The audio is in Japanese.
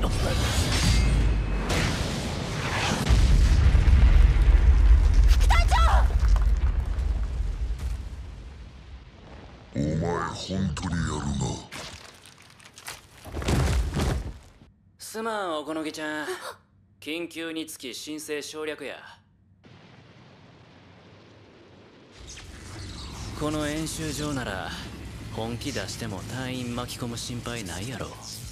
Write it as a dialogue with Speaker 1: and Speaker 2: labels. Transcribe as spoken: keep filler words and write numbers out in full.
Speaker 1: お前本当にやるな。
Speaker 2: すまん、おこのぎちゃん。緊急につき申請省略や。この演習場なら本気出しても隊員巻き込む心配ないやろ。